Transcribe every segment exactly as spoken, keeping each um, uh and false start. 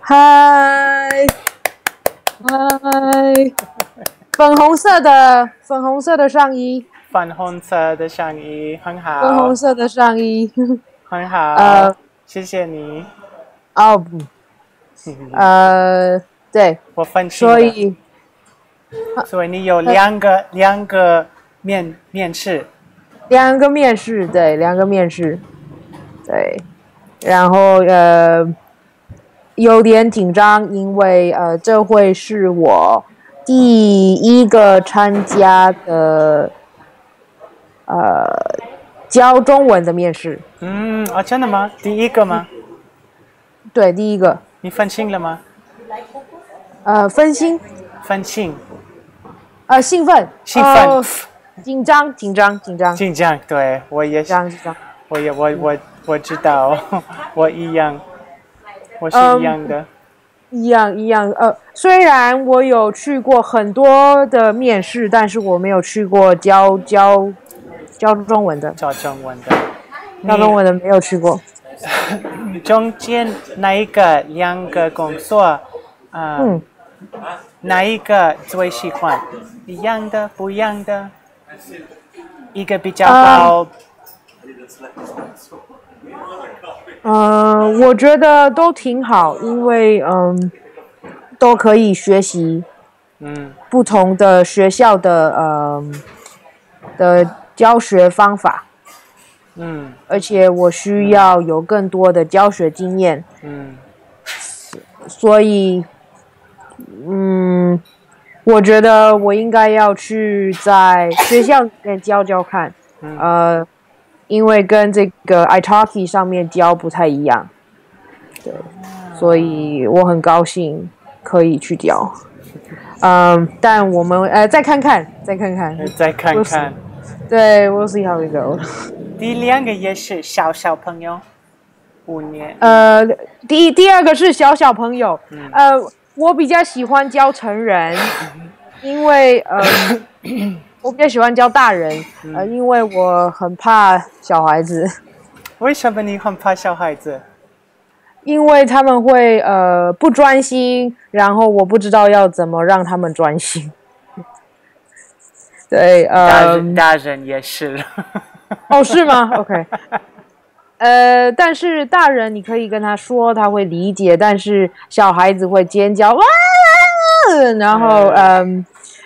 嗨，嗨，粉红色的粉红色的上衣， 粉红色的上衣很好， 粉红色的上衣， 很好， 呃， 谢谢你。 哦不，呃，对， 我分心了。 所以， 所以你有两个两个面面试， 两个面试，对，两个面试，对，然后呃，有点紧张，因为呃，这会是我第一个参加的呃教中文的面试。 嗯，哦，真的吗？第一个吗？ 对，第一个。 你分心了吗？ 呃，分心， 分心， 呃，兴奋， 兴奋， 呃紧张，紧张，紧张， 紧张，对我也是， 紧张，紧张。 我也我我我知道，我一样，我是一样的。 一样一样，呃，虽然我有去过很多的面试，但是我没有去过教教教中文的， 教中文的， 教中文的没有去过。 中间哪一个两个工作，呃、嗯，哪一个最喜欢？一样的，不一样的？一个比较高。 嗯、呃，我觉得都挺好，因为嗯，都可以学习，嗯，不同的学校的呃的教学方法。嗯，而且我需要有更多的教学经验，嗯，所以，嗯，我觉得我应该要去在学校里面教教看，嗯、呃，因为跟这个 iTalki 上面教不太一样，对，所以我很高兴可以去教，嗯，但我们呃再看看，再看看， 再看看， 对 ，we'll see how it goes。 第两个也是小小朋友，五年。 呃，第一、第二个是小小朋友。嗯、呃，我比较喜欢教成人，因为呃，我比较喜欢教大人。呃，因为我很怕小孩子。 为什么你很怕小孩子？ 因为他们会呃不专心，然后我不知道要怎么让他们专心。对，呃， 大人大人也是。 哦，是吗 ？OK， 呃，但是大人你可以跟他说，他会理解，但是小孩子会尖叫哇，然后嗯，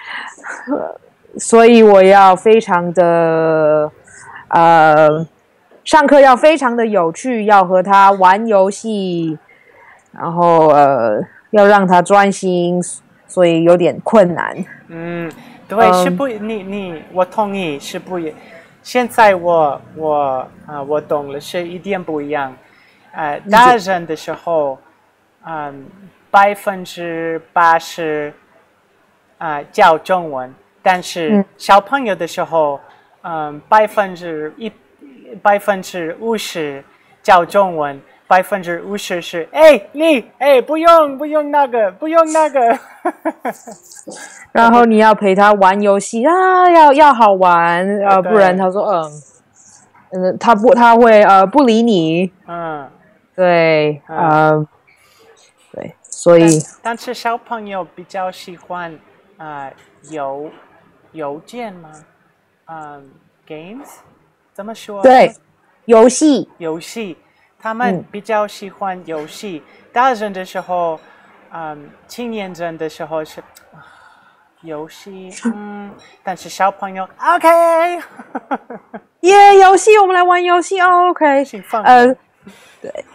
所以我要非常的呃，上课要非常的有趣，要和他玩游戏，然后呃，要让他专心，所以有点困难。 嗯，对，是不，你你，我同意，是不一。现在我我啊、呃，我懂了，是一点不一样。呃，大人的时候，嗯，百分之八十啊教中文，但是小朋友的时候，嗯，百分之一百分之五十教中文，百分之五十是哎你哎不用不用那个不用那个。 然后你要陪他玩游戏啊，要要好玩，呃，不然他说嗯嗯，他不他会呃不理你，嗯，对，嗯、呃，对，所以但，但是小朋友比较喜欢啊、呃、邮邮件吗？嗯 ，games 怎么说？ 对，游戏游戏，他们比较喜欢游戏。嗯、大人的时候，嗯，青年人的时候是。游戏，嗯，但是小朋友 ，OK， 耶， yeah, 游戏，我们来玩游戏哦 ，OK， 呃，对，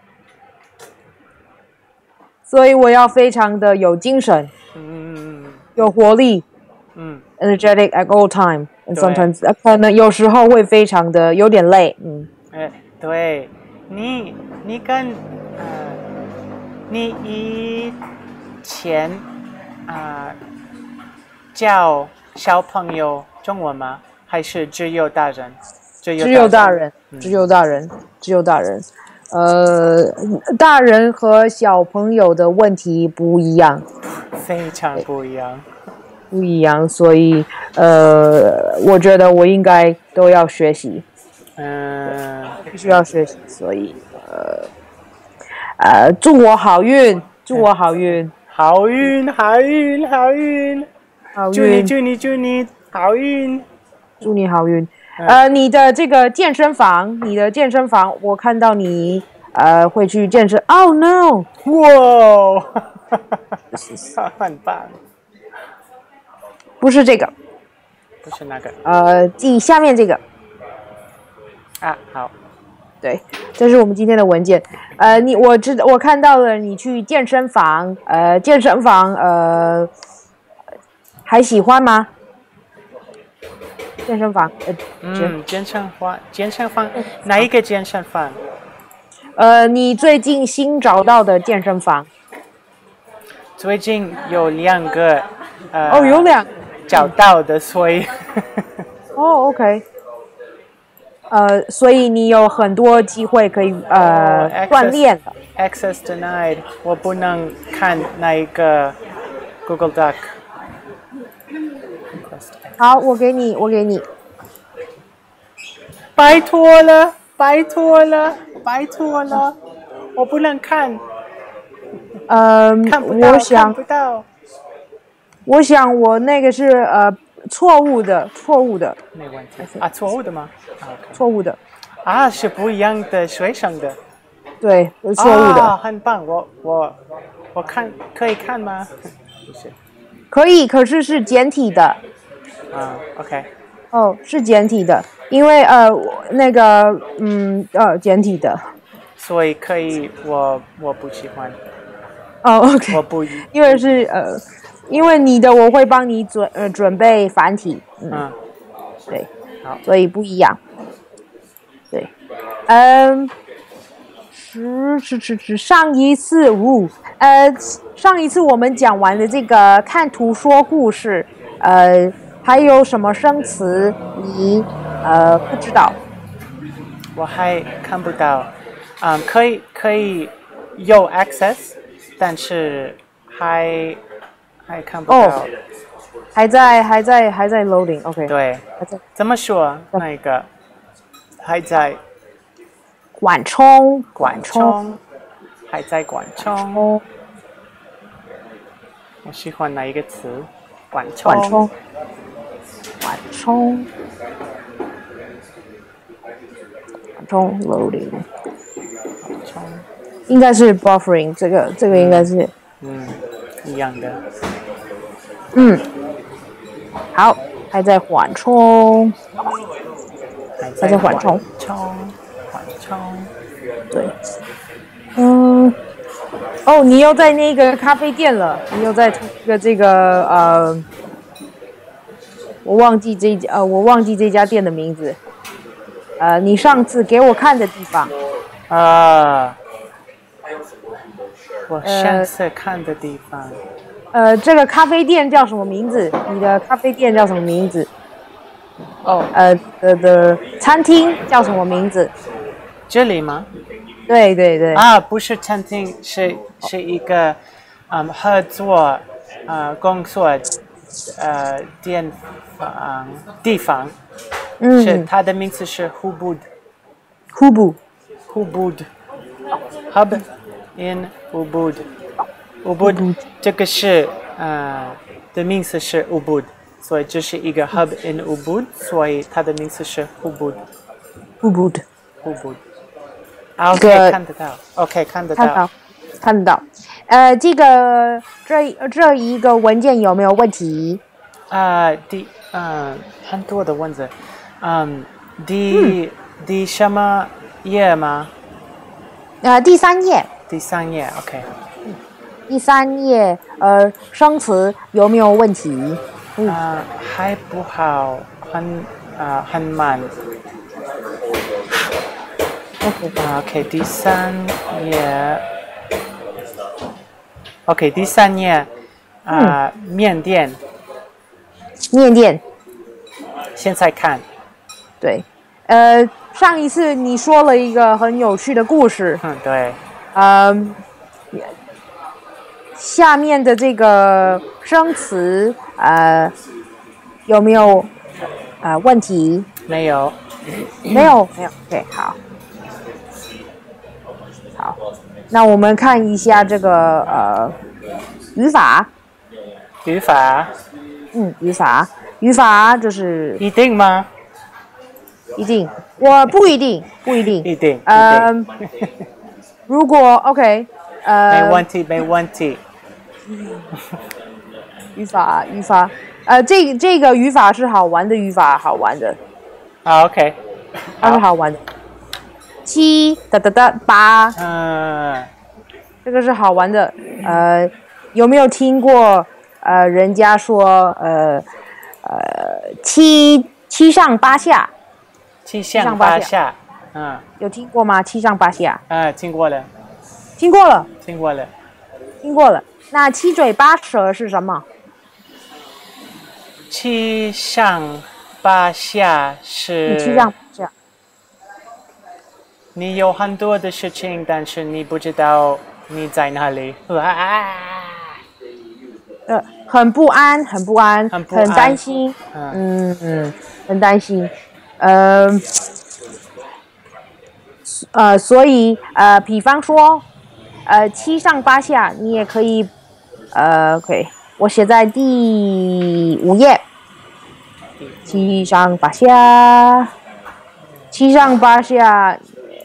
所以我要非常的有精神，嗯，有活力，嗯 ，energetic at all time， and sometimes 可能有时候会非常的有点累，嗯， 哎，对，你你跟呃，你以前啊。呃教小朋友中文吗？还是只有大人？ 只有大人，只有大人，只有大人。呃，大人和小朋友的问题不一样， 非常不一样， 不一样。所以，呃，我觉得我应该都要学习，嗯，必须要学习。所以，呃，呃，祝我好运。 祝我好运， 好运，好运，好运， 好运， 祝你，祝你，祝你好运， 祝你好运。呃，你的这个健身房，你的健身房，我看到你呃会去健身。Oh no！ 哇，很棒。 不是这个， 不是那个。 呃，记下面这个。 啊，好。 对，这是我们今天的文件。呃，你我知道，我看到了你去健身房，呃，健身房，呃，还喜欢吗？健身房，呃， 嗯，健身房，健身房，哪一个健身房？ 呃，你最近新找到的健身房？ 最近有两个，呃， 哦，有两找到的，所以， 哦 ，OK， 呃，所以你有很多机会可以呃、oh, 锻炼的。 Access denied， 我不能看那一个 Google Doc。 好，我给你，我给你。 拜托了，拜托了，拜托了，我不能看。 呃， 看不到， 我想， 看不到。 我想我那个是呃错误的，错误的。 没问题啊，错误的吗？啊 okay. 错误的。 啊，是不一样的水生的。 对，是错误的。 啊，很棒，我我我看可以看吗？不是。 可以，可是是简体的。 啊 ，OK。 哦，是简体的，因为呃那个嗯呃简体的。 所以可以，我我不喜欢。 哦 ，OK。 我不， 因为是呃，因为你的我会帮你准呃准备繁体。嗯。嗯对。 好。 所以不一样。对。嗯。是是是是，上一次呜、呃，上一次我们讲完的这个看图说故事，呃，还有什么生词你呃不知道？ 我还看不到，嗯，可以可以有 access， 但是还还看不到。哦， 还在还在还在 loading，OK。 对， 还在。 怎么说？那个还在。 缓冲， 缓冲，还在缓冲。我喜欢哪一个词？缓冲。 缓冲。缓冲。缓冲 loading。 缓冲。 应该是 buffering， 这个这个应该是。 嗯，一样的。 嗯。好，还在缓冲。 还在缓冲。缓冲， 对，嗯，哦，你又在那个咖啡店了，你又在这个这个呃，我忘记这呃，我忘记这家店的名字，呃，你上次给我看的地方， 啊，我上次看的地方， 呃，呃这个咖啡店叫什么名字？你的咖啡店叫什么名字？ 哦， 呃的的餐厅叫什么名字？ 这里吗？ 对对对。 啊，不是餐厅，是是一个嗯合作呃工作呃地方地方。嗯。是它的名字是 Ubud。 Ubud。 Ubud。Hub in Ubud。Ubud 这个是呃的名字是 Ubud， 所以这是一个 Hub in Ubud， 所以它的名字是 Ubud。 Ubud。 Ubud。OK， 看得到。OK， 看得到。 看到，看得到。呃，这个这这一个文件有没有问题？ 啊、呃，第嗯、呃、很多的文字，嗯，第、嗯、第什么页吗？ 呃，第三页。 第三页 ，OK。 嗯，第三页，呃，生词有没有问题？啊、 嗯呃，还不好，很啊、呃、很慢。OK， OK， 第三页 ，OK， 第三页，啊、呃嗯，缅甸， 缅甸， 现在看， 对，呃，上一次你说了一个很有趣的故事， 嗯，对， 嗯，下面的这个生词，呃，有没有呃问题？ 没有， 没有，没有，对，好。好， 那我们看一下这个呃语法。 语法。 嗯，语法，语法就是一定吗？ 一定，我不一定，不一定。 一定。 呃，如果 OK， 呃， 没问题，没问题。 语法，语法，呃，这这个语法是好玩的语法，好玩的。 啊 ，OK， 它是好玩的。七哒哒哒八， 嗯， 这个是好玩的。呃，有没有听过？呃，人家说，呃，呃，七七上八下， 七上八下，嗯， 有听过吗？七上八下， 啊，听过了， 听过了， 听过了， 听过了。那七嘴八舌是什么？ 七上八下是。 七上八下。 你有很多的事情，但是你不知道你在哪里。啊呃，很不安，很不安， 很不安很担心，嗯嗯，很担心，呃，呃，所以呃，比方说，呃，七上八下，你也可以，呃，OK，我写在第五页，七上八下，七上八下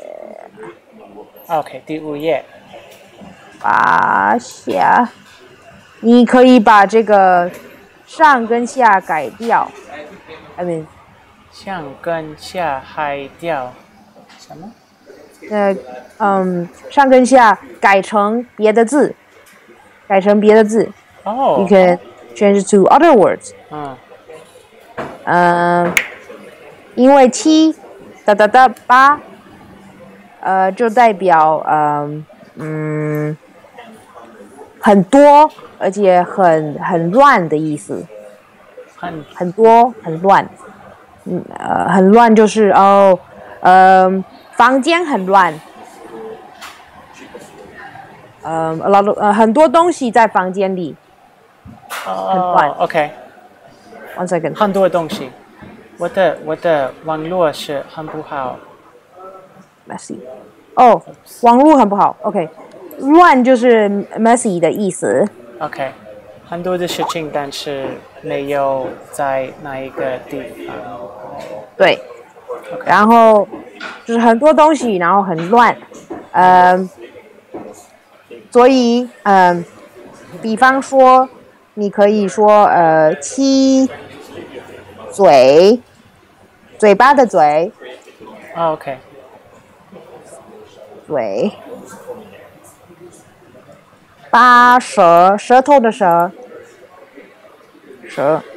，OK， 第五页， 八下。你可以把这个上跟下改掉 ，I mean， 上跟下改掉什么？ 呃，嗯，上跟下改成别的字，改成别的字。 哦。 You can change to other words。 嗯。 嗯，因为七哒哒哒八，呃，就代表嗯嗯很多。而且很很乱的意思， 很很多很乱，嗯呃很乱就是哦，呃房间很乱，呃 a lot of 呃很多东西在房间里，很乱。 哦 OK， one second， 很多东西，我的我的网络是很不好。 messy， 哦，网络很不好。OK， 乱就是 messy 的意思。 OK， 很多的事情，但是没有在哪一个地方。 对， okay. 然后就是很多东西，然后很乱，呃，所以呃，比方说，你可以说呃，七嘴，嘴巴的嘴。 Oh, OK。 嘴。八舌，舌头的舌，舌，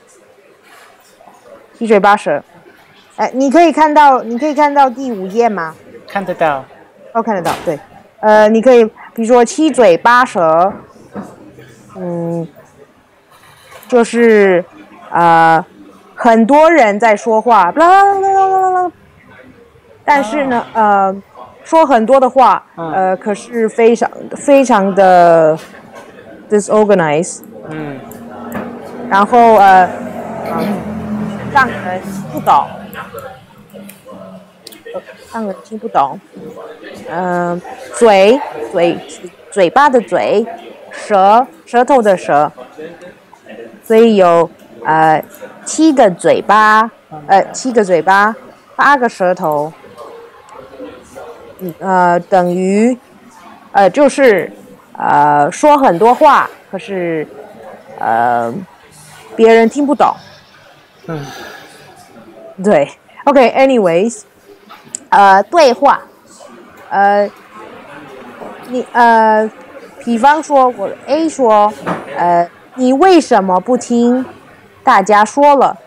七嘴八舌。哎，你可以看到，你可以看到第五页吗？ 看得到。 哦，看得到，对。呃，你可以，比如说七嘴八舌，嗯，就是呃，很多人在说话，啦啦啦啦啦啦，但是呢，呃。说很多的话，呃，可是非常非常的 disorganized， 嗯， 然后呃，让人不懂，让人听不懂，嗯、呃，嘴嘴嘴巴的嘴，舌舌头的舌，所以有呃七个嘴巴，呃七个嘴巴，八个舌头。呃，等于，呃，就是呃说很多话，可是呃别人听不懂。 嗯， 对 ，OK，anyways，、okay, 呃，对话，呃，你呃，比方说我 A 说，呃，你为什么不听大家说了？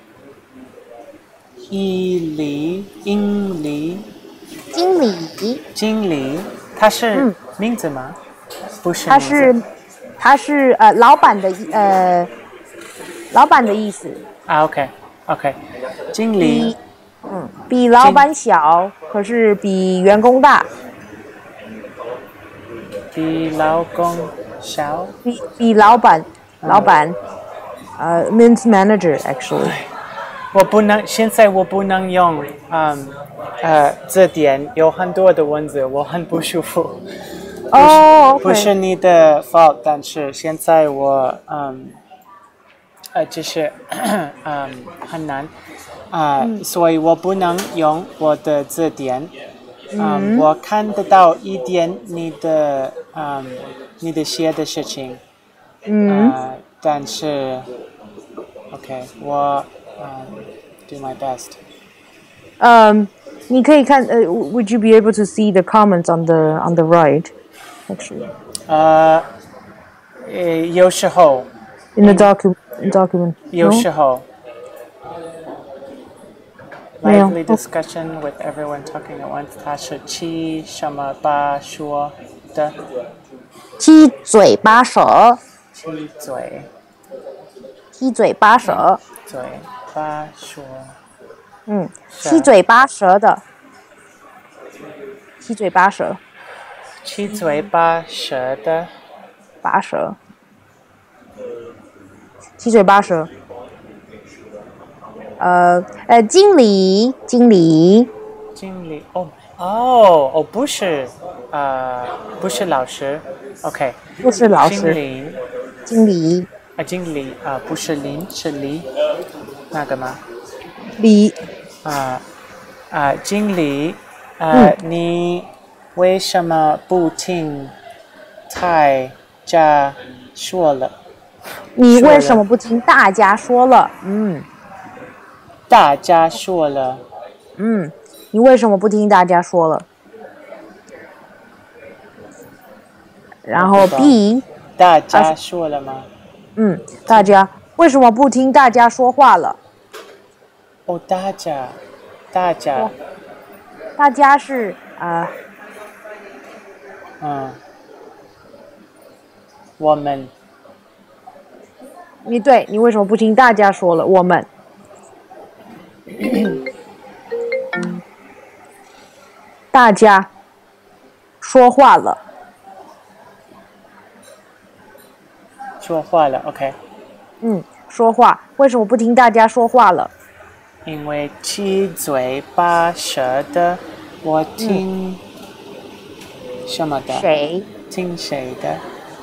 一厘英厘。 经理， 经理，他是名字吗？嗯、不是， 他是，他是呃老板的呃老板的意思啊。OK OK， 经理， 嗯，比老板小，可是比员工大。 比老公小？ 比比老板，老板，呃 ，means manager actually。 我不能，现在我不能用，嗯，呃，字典有很多的文字，我很不舒服。 哦， 不是你的 fault， 但是现在我嗯，呃，就是嗯很难啊、呃嗯，所以我不能用我的字典。嗯，我看得到一点你的嗯你的写的事情，嗯、呃，但是 OK， 我嗯 do my best。 嗯，你可以看呃 ，Would you be able to see the comments on the on the right? Actually, 呃，呃，有时候 in the document document. 有时候。 没有 lively discussion with everyone talking at once。它是七什么八说的？ 七嘴八舌， 七嘴， 七嘴八舌， 嘴八说。 嗯，七嘴八舌的，七嘴八舌， 七嘴八舌的， 八舌，七嘴八舌。呃呃，经理，经理， 经理，哦哦哦，不是，呃，不是老师 ，OK， 不是老师， 经理， 经理， 啊，经理啊，不是林，是李，那个吗？ 李， 啊啊，经理，呃， 嗯， 你为什么不听大家说了？ 你为什么不听大家说了？嗯， 大家说了。 嗯，你为什么不听大家说了？然后 B， 大家说了吗？ 嗯，大家为什么不听大家说话了？ 哦，大家，大家， 大家是啊、 呃，嗯，我们， 你对你为什么不听大家说了？我们，大家说话了， 说话了 ，OK。 嗯，说话，为什么不听大家说话了？ 因为七嘴八舌的，我听什么的？ 谁？ 听谁的？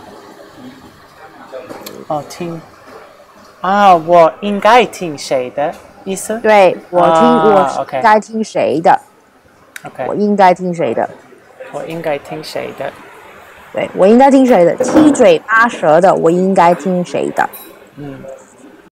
哦，听啊，我应该听谁的意思？ 对，我听， 啊、 我应该听谁的 ？OK， 我应该听谁的？ 我应该听谁的？ 对，我应该听谁的？七嘴八舌的，我应该听谁的？ 嗯。